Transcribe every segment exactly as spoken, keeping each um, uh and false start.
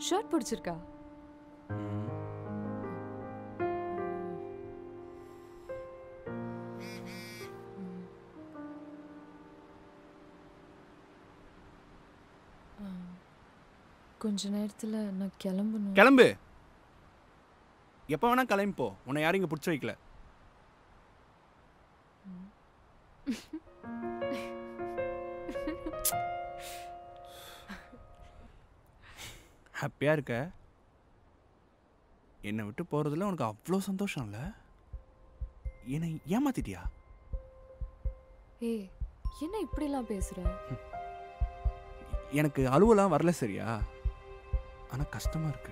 Shirt பிடிச்சிருக்கா? கொஞ்ச நேரத்துல நான் கிளம்பணும். கிளம்பு. எப்போ வேணா கிளம்பி போ. உன்னை யாரும் இங்கே பிடிச்சி வைக்கல. ஹாப்பியாக இருக்க? என்னை விட்டு போகிறதுல உனக்கு அவ்வளோ சந்தோஷம் இல்லை? என்னை ஏமாத்திட்டியா? ஏய், என்ன இப்படிலாம் பேசுற? எனக்கு அலுவலாம் வரல சரியா? ஆனால் கஷ்டமாக இருக்கு.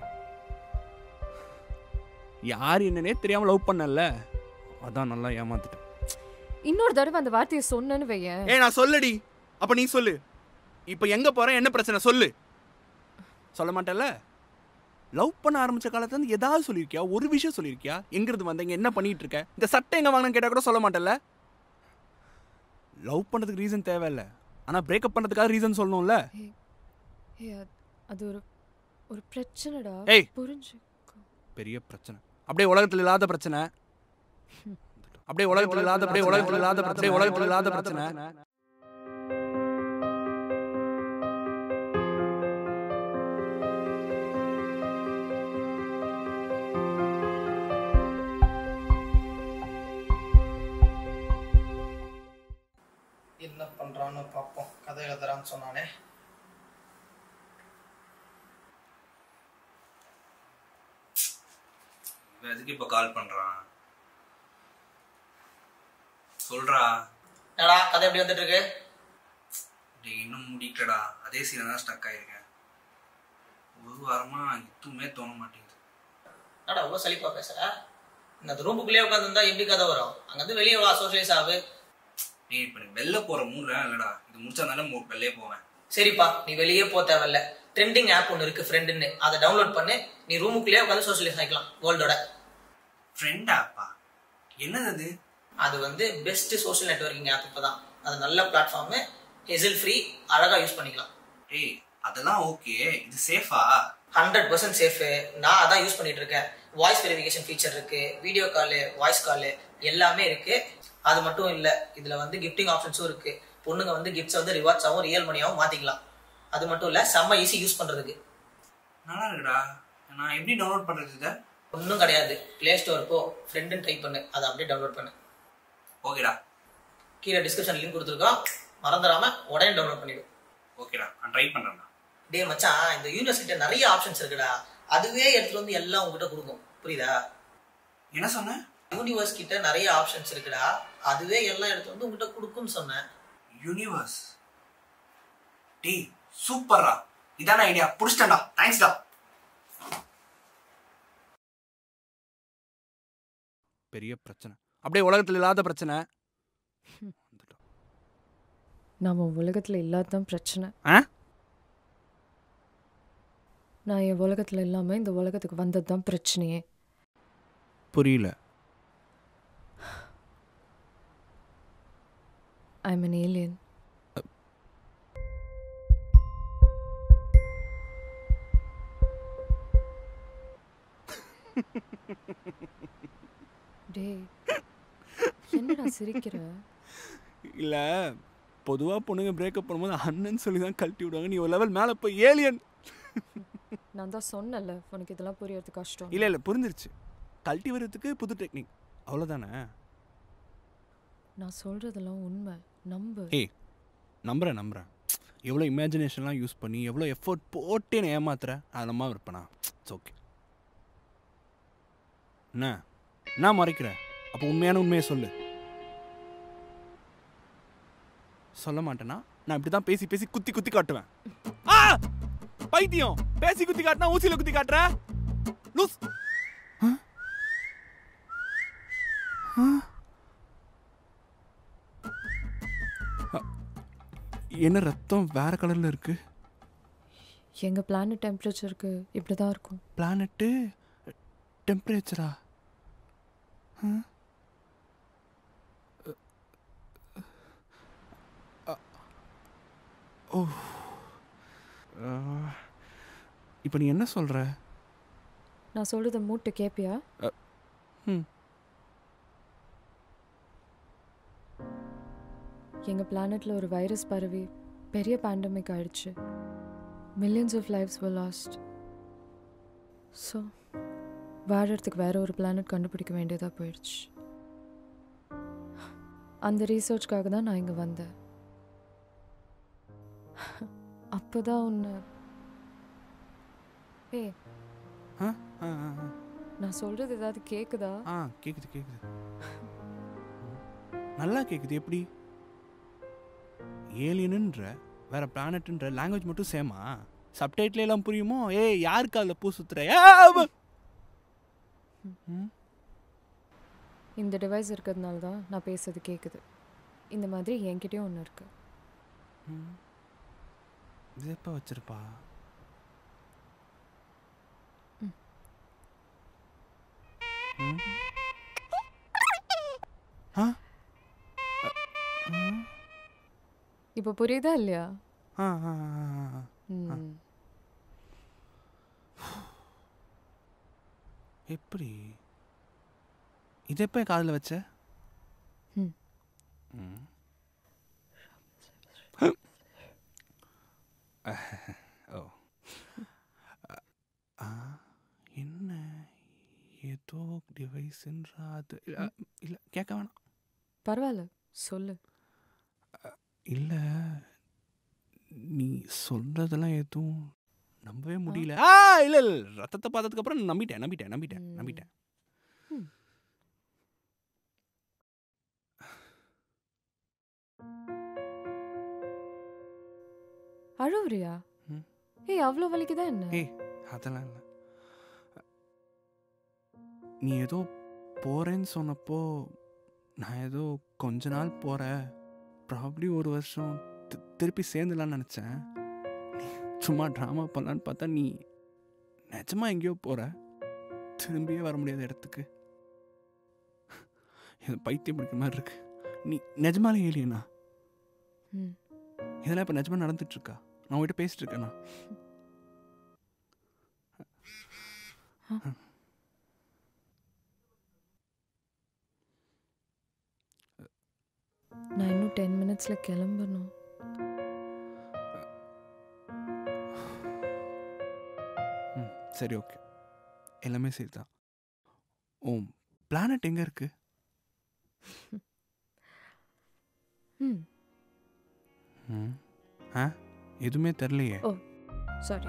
யார் என்னன்னே தெரியாமல் லவ் பண்ணல, அதான் நல்லா ஏமாத்திட்டேன். இன்னொரு தடவை அந்த வார்த்தையை சொன்னேன்னு வையேன். ஏய், நான் சொல்லடி. அப்போ நீ சொல்லு. இப்போ எங்கே போகிறேன், என்ன பிரச்சனை சொல்லு. சொல்ல மாட்டேல்ல? லவ் பண்ண ஆரம்பித்த காலத்துலேருந்து ஏதாவது சொல்லியிருக்கியா? ஒரு விஷயம் சொல்லியிருக்கியா? எங்கிறது வந்தீங்க, என்ன பண்ணிகிட்டு இருக்க, இந்த சட்டை எங்கே வாங்கினு கேட்டால் கூட சொல்ல மாட்டேல்ல? லவ் பண்ணுறதுக்கு ரீசன் தேவையில்லை, ஆனால் பிரேக்கப் பண்ணுறதுக்காக ரீசன் சொல்லணும்ல? அது ஒரு ஒரு பிரச்சனைடா. ஏய், புரிஞ்சுக்கோ. பெரிய பிரச்சனை. அப்படியே உலகத்தில் இல்லாத பிரச்சனை. அப்படியே உலகத்தில் இல்லாத அப்படியே உலகத்தில் இல்லாத அப்படியே உலகத்தில் இல்லாத பிரச்சனை. என்ன பண்றான்னு பார்ப்போம். கதை எழுதுறான்னு சொன்னானே. எதுக்கு இப்போ கால் பண்றான்? சொல்றா. என்னடா கதை எப்படி வந்துட்டு இருக்கு? இன்னும் முடிக்கலடா, அதே சீனை தான் ஸ்டக் ஆயிருக்கேன். ஒரு வாரமா எதுவுமே தோண மாட்டேங்குது. என்னடா அவ்வளோ சலிப்பா பேசுற? இந்த ரூமுக்குள்ளேயே உட்காந்துருந்தா எப்படி கதை வரும்? அங்கேருந்து வெளியே வா, சோஷியலைஸ் ஆகு. நீ இப்போ வெளில போற மூடுறேன் இல்லடா, இது முடிச்சாதானே வெளியே போவேன். சரிப்பா, நீ வெளியே போக தேவையில்ல. ட்ரெண்டிங் ஆப் ஒன்று இருக்கு, ஃப்ரெண்டுன்னு. அதை டவுன்லோட் பண்ணி நீ ரூமுக்குள்ளேயே உட்காந்து சோஷியலைஸ் ஆகிக்கலாம் வேர்ல்டோட. ஃப்ரெண்ட் ஆப்பா? என்னது அது? அது வந்து பெஸ்ட் சோஷியல் நெட்வொர்க்கிங் ஆப். இப்போதான் அது நல்ல பிளாட்ஃபார்மு, ஹெசில் ஃப்ரீ, அழகா யூஸ் பண்ணிக்கலாம். ஏய், அதெல்லாம் ஓகே, இது சேஃபா? Hundred percent safe. நான் அதான் யூஸ் பண்ணிட்டு இருக்கேன். வாய்ஸ் வெரிஃபிகேஷன் ஃபீச்சர் இருக்கு, வீடியோ காலு, வாய்ஸ் காலு எல்லாமே இருக்கு. அது மட்டும் இல்ல, இதுல வந்து கிஃப்டிங் ஆப்ஷன்ஸும் இருக்கு. பொண்ணுங்க வந்து கிஃப்ட்ஸ் வந்து ரிவார்ட்ஸாவும் ரியல் மணியாவும் மாத்திக்கலாம். அது மட்டும் இல்ல, செம்ம ஈஸி யூஸ் பண்றதுக்கு. நல்லா இருக்குடா. நான் எப்படி டவுன்லோட் பண்றது இதை? ஒன்றும் கிடையாது, பிளே ஸ்டோர் போ, ஃப்ரெண்டுன்னு டைப் பண்ணு, அதை அப்படியே டவுன்லோட் பண்ணு. ஓகேடா. கீழே டிஸ்கிரிப்ஷன் லிங்க் கொடுத்துருக்கோம், மறந்துடாம உடனே டவுன்லோட் பண்ணிடு. ஓகேடா, நான் ட்ரை பண்றேன்டா. டே மச்சான், இந்த யூனிவர்சிட்டியில நிறைய ஆப்ஷன்ஸ் இருக்குடா. அதுவே எடுத்துட்டு வந்து எல்லாம் உங்ககிட்ட கொடுக்கும், புரியுதா? என்ன சொன்ன? யூனிவர்ஸ் கிட்ட நிறைய ஆப்ஷன்ஸ் இருக்குடா, அதுவே எல்லாம் எடுத்து வந்து உங்ககிட்ட கொடுக்கும்னு சொன்னேன். யூனிவர்ஸ்? டேய் சூப்பர்ரா, இதான ஐடியா, புடிச்சிட்டேன்டா. தேங்க்ஸ்டா. பெரிய பிரச்சனை. அப்படியே உலகத்தில் இல்லாத பிரச்சனை. நாம உலகத்துல இல்லாதான் பிரச்சனை. நான் என் உலகத்துல இல்லாம இந்த உலகத்துக்கு வந்தது தான் பிரச்சனையே. புரியல. I'm an alien. டேய், என்னடா சிரிக்கிற? இல்ல, பொதுவா பொண்ணுங்க பிரேக்கப் பண்ணும்போது அண்ணன் சொல்லி தான் கழட்டி விடுவாங்க. நீ ஒரு லெவல் மேலே போய் ஏலியன். நான் தான் சொன்னல, உனக்கு இதெல்லாம் புரியறது கஷ்டம். இல்லை இல்லை புரிஞ்சிருச்சு. கழட்டி வர்றதுக்கு புது டெக்னிக், அவ்வளோதானே? நான் சொல்றதெல்லாம் உண்மை, நம்பு. ஏய், நம்புறேன் நம்புறேன். எவ்வளோ இமேஜினேஷன்லாம் யூஸ் பண்ணி எவ்வளோ எஃபோர்ட் போட்டு நான் ஏமாத்துற, அதெல்லாம் இருப்பேனா? It's okay. என்ன நான் மறைக்கிறேன்? அப்போ உண்மையான உண்மையை சொல்லு. சொல்ல மாட்டேன்னா நான் இப்படி தான் பேசி பேசி குத்தி குத்தி காட்டுவேன். ஆ பைத்தியம், பேசி குத்தி காட்டினா ஊசியில் குத்தி காட்டுற லூஸ். என்ன ரத்தம் வேற கலர்ல இருக்கு? எங்க பிளானட் டெம்பரேச்சருக்கு இப்படி தான் இருக்கும். பிளானட்டு டெம்பரேச்சரா? ஓ இப்போ நீ என்ன சொல்கிற? நான் சொல்கிறத மூட்டு கேட்பியா? ம் எங்கள் பிளானெட்டில் ஒரு வைரஸ் பரவி பெரிய பேண்டமிக் ஆயிடுச்சு. Millions of lifes were lost. So வாழறதுக்கு வேற ஒரு பிளானட் கண்டுபிடிக்க வேண்டியதாக போயிடுச்சு. அந்த ரீசர்ச்காக தான் நான் இங்கே வந்தேன். அப்போ தான் ஒன்று ஏ ஆ ஆ ஆ நான் சொல்கிறது ஏதாவது கேட்குதா? ஆ கேட்குது கேட்குது நல்லா கேட்குது. எப்படி ஏலியனுன்ற வேற பிளானட்ன்ற லாங்குவேஜ் மட்டும் சேமா? சப்டைட்டில் எல்லாம் புரியுமோ? ஏய் யாருக்கு அதில் பூ சுத்துற? இந்த டிவைஸ் இருக்கிறதுனால தான் நான் பேசுறது கேட்குது. இந்த மாதிரி என்கிட்டயும் ஒன்று இருக்கு. இது எப்போ வச்சிருப்பா? ஆ இப்போ புரியுதா இல்லையா? ஆ ஆ ஆ ம் எப்படி இது எப்போ காதில் வச்ச? ம் ஓ என்ன ஏதோ டிவைஸ்ன்றா? அது இல்லை கேட்க வேணாம். பரவாயில்ல சொல்லு. இல்லை நீ சொல்றதெல்லாம் எதுவும் நம்பவே முடியல. ஆ இல்லை இல்லை ரத்தத்தை பார்த்ததுக்கு அப்புறம் நம்பிட்டேன் நம்பிட்டேன் நம்பிட்டேன் நம்பிட்டேன். அழுவுறியா? ஏய் அவ்வளோ வலிக்குதா என்ன? ஏய் அதெல்லாம் இல்லை. நீ ஏதோ போறேன்னு சொன்னப்போ நான் ஏதோ கொஞ்ச நாள் போகிறேன், ப்ராப்ளி ஒரு வருஷம் திருப்பி சேர்ந்துலான்னு நினச்சேன். நீ சும்மா ட்ராமா பண்ணலான்னு பார்த்தா நீ நிஜமா எங்கேயோ போகிற, திரும்பியே வர முடியாத இடத்துக்கு. இது பைத்தியம் பிடிக்கிற மாதிரி இருக்கு. நீ நிஜமாலே ஏலியனா? இதெல்லாம் இப்போ நிஜமா நடந்துட்டுருக்கா? நான் உங்கள்கிட்ட பேசிட்டு இருக்கேண்ணா. நான் இன்னும் டென் மினிட்ஸில் கிளம்பணும். ம் சரி ஓகே, எல்லாமே சரி தான். ஓ பிளானட் எங்கே இருக்கு? ம் ம் ஆ எதுவுமே தெரிலையே. ஓ சாரி.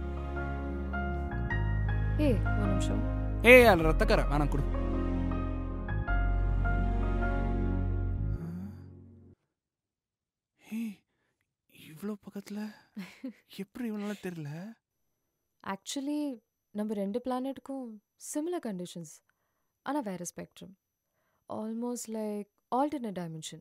ஏய் ஒரு நிமிஷம். ஏய் அது ரத்தக்கரை வேணாம் கொடு. இவ்வளோ பக்கத்தில் எப்படி இவ்வளோ தெரியல? ஆக்சுவலி நம்ம ரெண்டு பிளானட்டுக்கும் சிமிலர் கண்டிஷன்ஸ், ஆனால் வேறு spectrum. Almost like alternate dimension.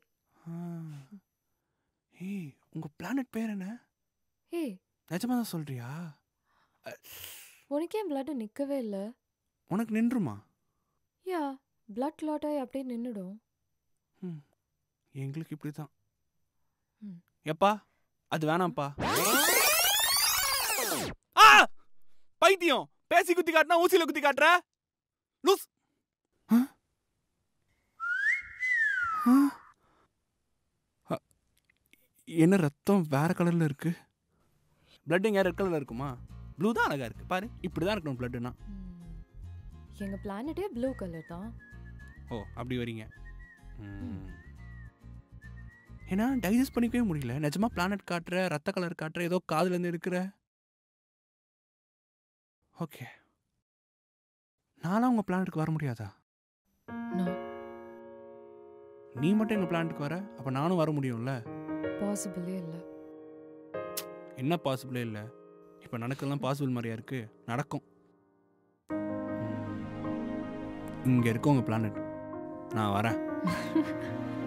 ஏய் உங்கள் பிளானட் பேர் என்ன? ஏய் நிஜமாக தான் சொல்கிறியா? உனக்கே பிளட் நிற்கவே இல்லை. உனக்கு நின்றுமா? யா பிளட் கிளாட் ஆகி அப்படியே நின்றுடும். ம் எங்களுக்கு இப்படி தான். ம் எப்பா அது வேணாம்ப்பா. ஆ பைத்தியம், பேசி குத்தி காட்டினா ஊசியில குத்தி காட்டுற லூஸ். என்ன ரத்தம் வேற கலர்ல இருக்கு? பிளட் எங்க ரெட் கலர்ல இருக்குமா? ப்ளூ தான் அழகா இருக்கு பாரு. இப்படிதான் இருக்கணும் பிளட்னா. எங்கள் பிளானட்டே ப்ளூ கலர் தான். ஓ அப்படி வரீங்க. ஏன்னா டைஜஸ்ட் பண்ணிக்கவே முடியல. நிஜமா பிளானட் காட்டுற, ரத்த கலர் காட்டுற, ஏதோ காதுலேருந்து இருக்கிற. ஓகே நானும் உங்கள் பிளானட்டுக்கு வர முடியாதா? நீ மட்டும் எங்கள் பிளானட்டுக்கு வர, அப்போ நானும் வர முடியும்ல? பாசிபிளே இல்லை. என்ன பாசிபிளே இல்லை? இப்போ நடக்கலாம் பாசிபிள் மாதிரியா இருக்கு? நடக்கும். இங்கே இருக்க உங்கள் பிளானட், நான் வரேன்.